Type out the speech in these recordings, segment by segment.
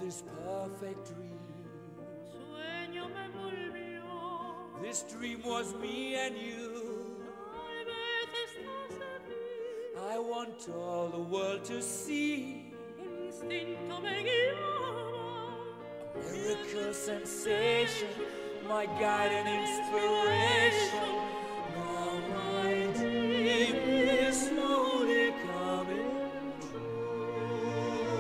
this perfect dream. Sueño me envolvió. This dream was me and you. Tal vez estás aquí. I want all the world to see. Un instinto me guiaba. Miracle sensation, my guide and inspiration. Now my dream is slowly coming true.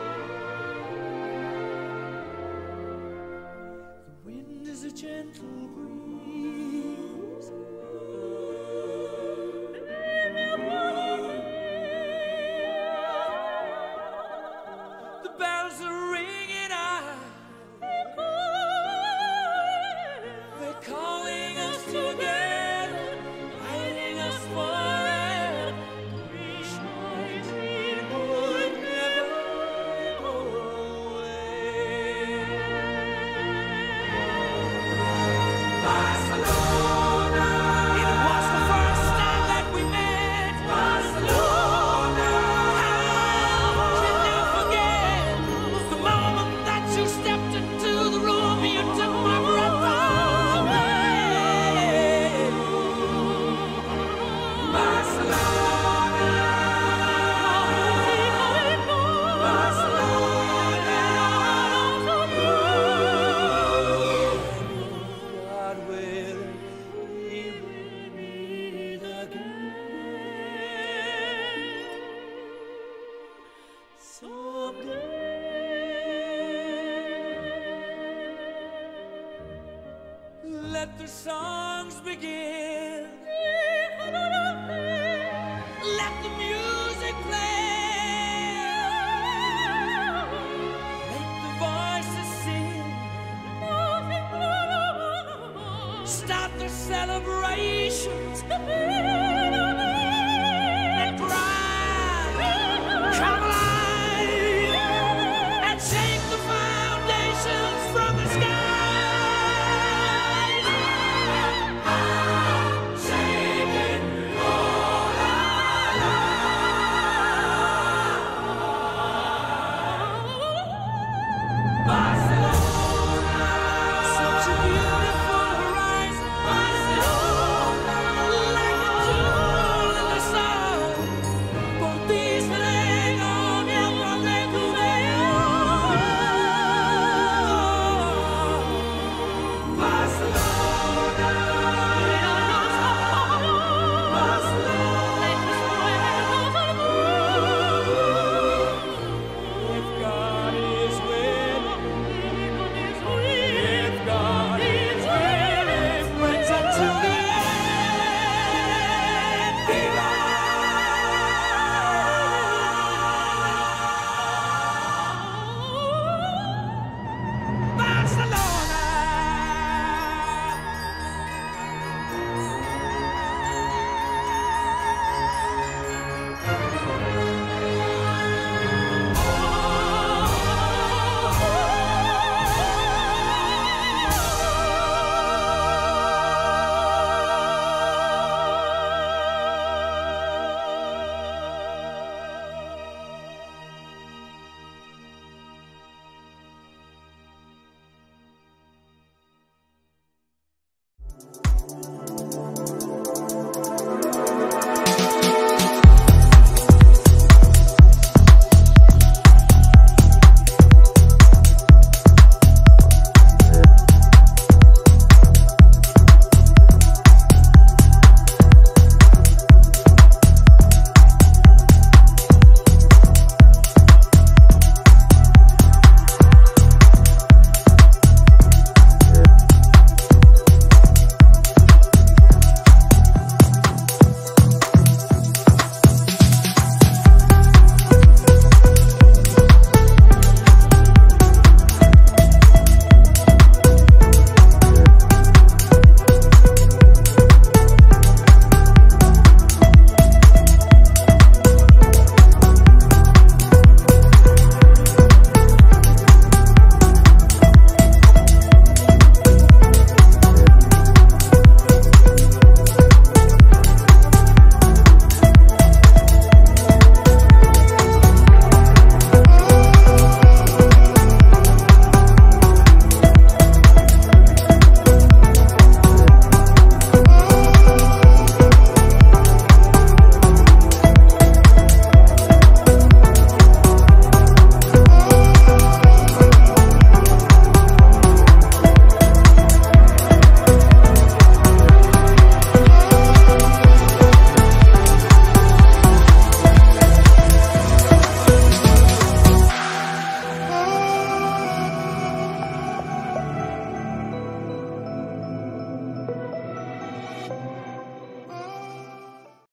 The wind is a gentle breeze. The bells are ringing out. They're calling us together, guiding us forever. Wish my dream would never go away. Barcelona. It was the first time that we met. Barcelona. How can I forget the moment that you stepped into the room? You took my breath away. Barcelona. God willing, we will meet again someday. Let the songs begin. Let the music play. Let the voices sing. Start the celebrations.